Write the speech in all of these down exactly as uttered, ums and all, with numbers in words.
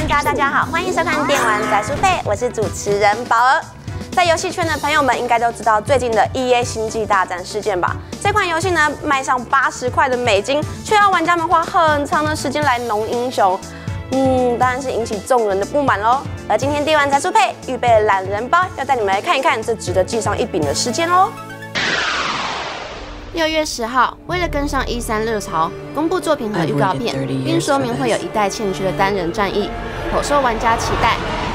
家大家好，欢迎收看电玩宅速配，我是主持人宝儿。在游戏圈的朋友们应该都知道最近的 E A 星际大战事件吧？这款游戏呢卖上八十块的美金，却要玩家们花很长的时间来农英雄。 嗯，当然是引起众人的不满喽。而今天电玩宅速配预备了懒人包，要带你们来看一看这值得记上一笔的事件喽。六月十号，为了跟上 E 三热潮，公布作品和预告片，并说明会有一代欠缺的单人战役，颇受玩家期待。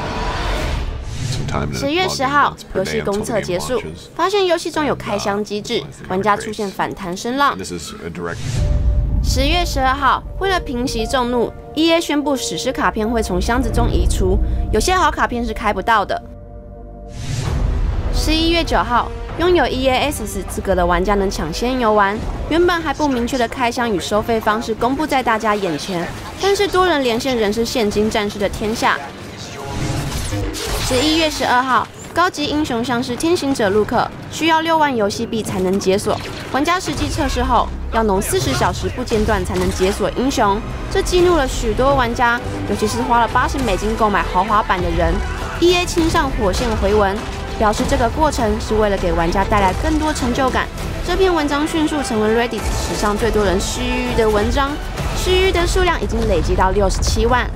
十月十号，游戏公测结束，发现游戏中有开箱机制，玩家出现反弹声浪。 十月十二号，为了平息众怒 ，E A 宣布史诗卡片会从箱子中移除，有些好卡片是开不到的。十一月九号，拥有 E A Access 资格的玩家能抢先游玩。原本还不明确的开箱与收费方式公布在大家眼前，但是多人连线仍是现今战士的天下。十一月十二号。 高级英雄像是天行者陆克，需要六万游戏币才能解锁。玩家实际测试后，要农四十小时不间断才能解锁英雄，这激怒了许多玩家，尤其是花了八十美金购买豪华版的人。E A 亲上火线回文，表示这个过程是为了给玩家带来更多成就感。这篇文章迅速成为 Reddit 史上最多人须臾的文章，须臾的数量已经累积到六十七万。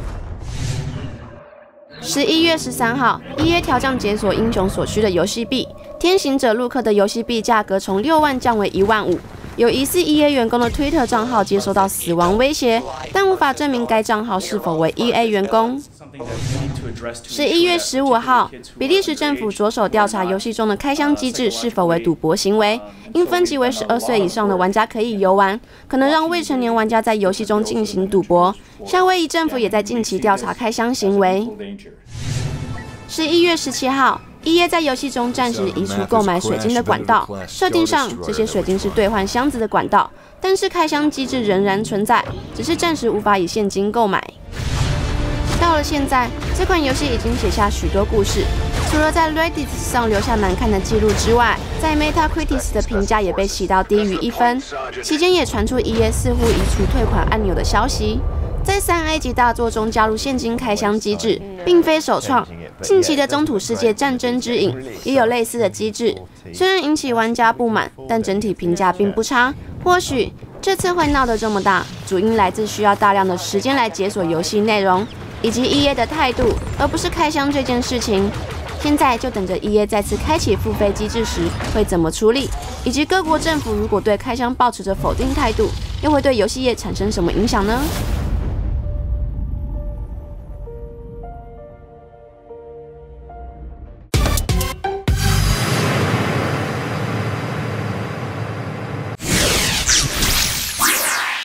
十一月十三号 ，E A 调降解锁英雄所需的游戏币，天行者陆克的游戏币价格从六万降为一万五。有疑似 E A 员工的 Twitter 账号接收到死亡威胁，但无法证明该账号是否为 E A 员工。十一月十五号，比利时政府着手调查游戏中的开箱机制是否为赌博行为，因分级为十二岁以上的玩家可以游玩，可能让未成年玩家在游戏中进行赌博。夏威夷政府也在近期调查开箱行为。 十一月十七号 ，E A 在游戏中暂时移除购买水晶的管道，设定上这些水晶是兑换箱子的管道，但是开箱机制仍然存在，只是暂时无法以现金购买。到了现在，这款游戏已经写下许多故事，除了在 Reddit 上留下难看的记录之外，在 Metacritic 的评价也被洗到低于一分。期间也传出 E A 似乎移除退款按钮的消息。 在三 A 级大作中加入现金开箱机制，并非首创。近期的中土世界战争之影也有类似的机制，虽然引起玩家不满，但整体评价并不差。或许这次会闹得这么大，主因来自需要大量的时间来解锁游戏内容，以及 E A 的态度，而不是开箱这件事情。现在就等着 E A 再次开启付费机制时会怎么处理，以及各国政府如果对开箱抱持着否定态度，又会对游戏业产生什么影响呢？